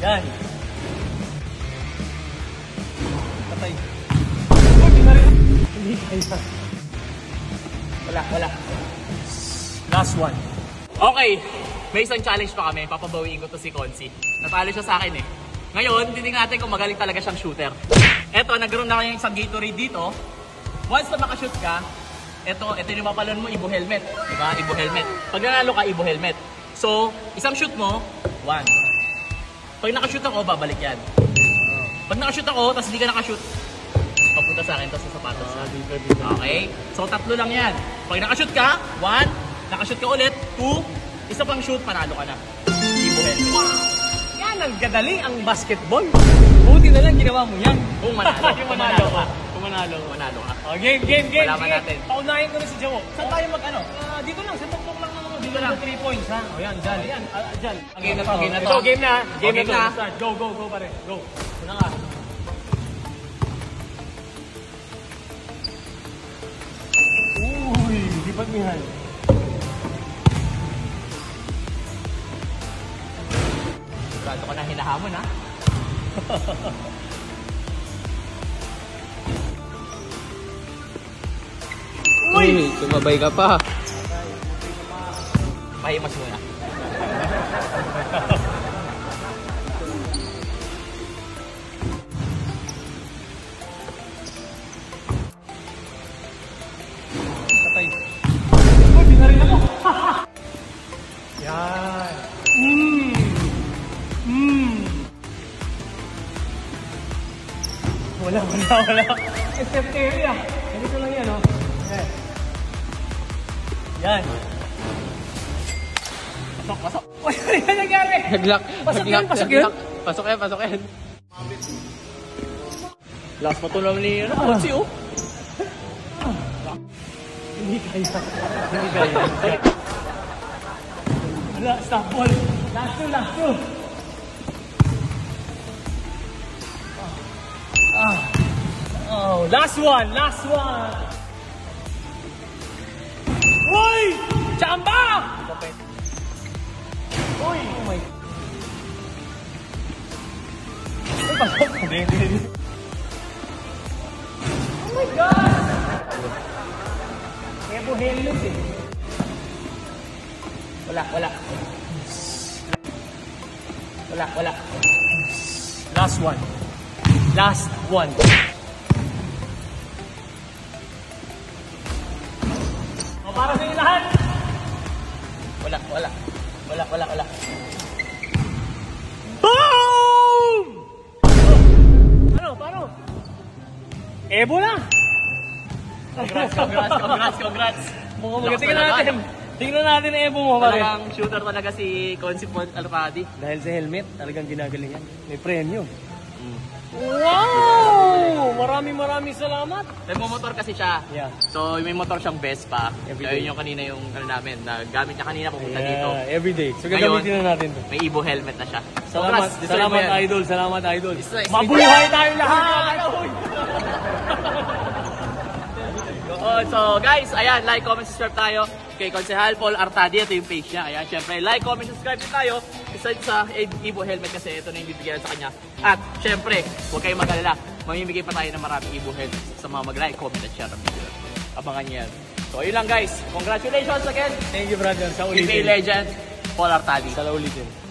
Yan. Patay. Hindi kaya. Wala. Last one. Okay, may isang challenge pa kami. Papabawiin ko to si Consi. Natalo siya sa akin eh. Ngayon, titingnan natin kung magaling talaga siyang shooter. Eto, nagkaroon na kayong isang Gatorade dito. Once na makashoot ka, ito yung mapalon mo, Ibo helmet. Diba? Ibo helmet. Pag nanalo ka, Ibo helmet. So, isang shoot mo, 1. Pag nakashoot ako, babalik yan. Pag nakashoot ako, tapos hindi ka nakashoot, papunta sa akin, tapos sa sapatos na. Okay? So, 3 lang yan. Pag nakashoot ka, 1. Nakashoot ka ulit, 2. Isa pang shoot, panalo ka na. Ibo helmet. Wow! Yan ang gadali ang basketball. Buti na lang ginawa mo yan. Kung manalo. Kung manalo ka. Kung manalo ka. Oh, game. Malaman natin. Paunahin ko na si Jowo. Saan tayo mag-ano? Dito lang, sa tuktok lang naman. Dito lang. 3 points ha. O yan, dyan. Dyan. Game na to. Ito, game na. Game na. Go pare. Go. Una nga. Uy, lipat Mihal. Sigurado ko na hinahamon ha. Uy, tumabay ka pa. Pahimas muna. Patay. Uy, binarin ako. Yan. Wala. Step area. Ganito lang yan, oh. Okay. Yan. Pasok. Uy, ano yung nangyari? Naglock. Pasok yan. Pasok yan. Last pa to naman ni Consi oh. Hindi kaya. Wala, stop ball. Last two. Oh, last one. Uy! Chamba! Uy! Oh my... Uy, pasok. Hindi. Oh my God! Ebo helmet eh. Wala. Last one. O, para sa inyo lahat. Wala. Boom! Paano? Ebo na! Congrats. Mukhang magaling. Tingnan natin ang ebo mo, pare. Talagang shooter talaga si Consi Alpadi. Dahil sa helmet, talagang ginagalingan. May premyo. Wow! Maraming salamat. Nagmo-motor kasi siya. Yeah. So may motor siyang Vespa. Everyday. Yun yung kanina yung namin. Gamit niya kanina pupunta dito. Everyday. So Ngayon, gagamitin na natin to. May Ibo helmet na siya. Salamat Congrats, idol. Salamat idol. Mabuhay tayo lahat! So guys, ayan, like, comment, subscribe tayo kay Konsehal Paul Artadi. Ito yung page niya. Ayan, syempre, like, comment, subscribe din tayo. Besides sa Ibo helmet kasi ito na yung bibigyan sa kanya. At syempre, huwag kayong mag-alala. Mamimigay pa tayo ng maraming Ibo helmet sa mga mag-like, comment, at share ng video. Abangan niyo yan. So ayun lang guys. Congratulations again. Thank you brother. Sa NBA ulitin. legend, Paul Artadi. Sa ulitin.